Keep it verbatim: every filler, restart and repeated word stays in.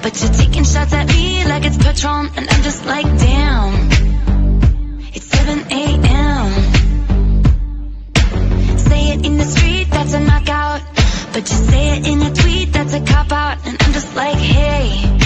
but you're taking shots at me like it's Patron, and I'm just like, damn, it's seven A M Say it in the street, that's a knockout, but you say it in a tweet, that's a cop-out, and I'm just like, hey,